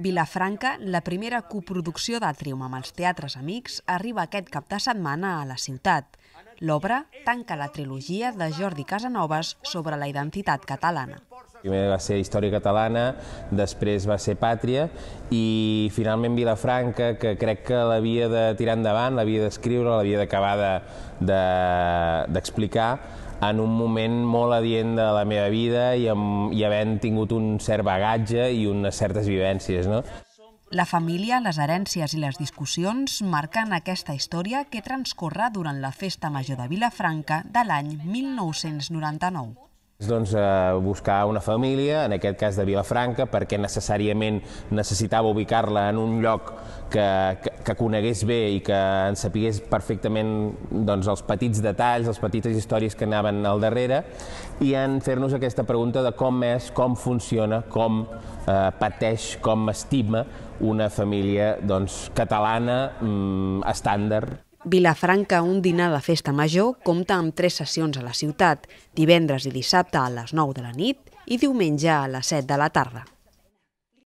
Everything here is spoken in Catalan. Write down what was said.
Vilafranca, la primera coproducció d'Àtrium amb els teatres amics, arriba aquest cap de setmana a la ciutat. L'obra tanca la trilogia de Jordi Casanovas sobre la identitat catalana. Primer va ser Història catalana, després va ser Pàtria i finalment Vilafranca, que crec que l'havia de tirar endavant, l'havia d'escriure, l'havia d'acabar d'explicar en un moment molt adient de la meva vida i havent tingut un cert bagatge i unes certes vivències, no? La família, les herències i les discussions marquen aquesta història que transcorre durant la Festa Major de Vilafranca de l'any 1999. Doncs buscar una família, en aquest cas de Vilafranca, perquè necessàriament necessitava ubicar-la en un lloc que conegués bé i que en sapigués perfectament els petits detalls, les petites històries que anaven al darrere, i en fer-nos aquesta pregunta de com és, com funciona, com pateix, com estima una família catalana estàndard. Vilafranca, un dinar de festa major, compta amb 3 sessions a la ciutat, divendres i dissabte a les 9 de la nit i diumenge a les 7 de la tarda.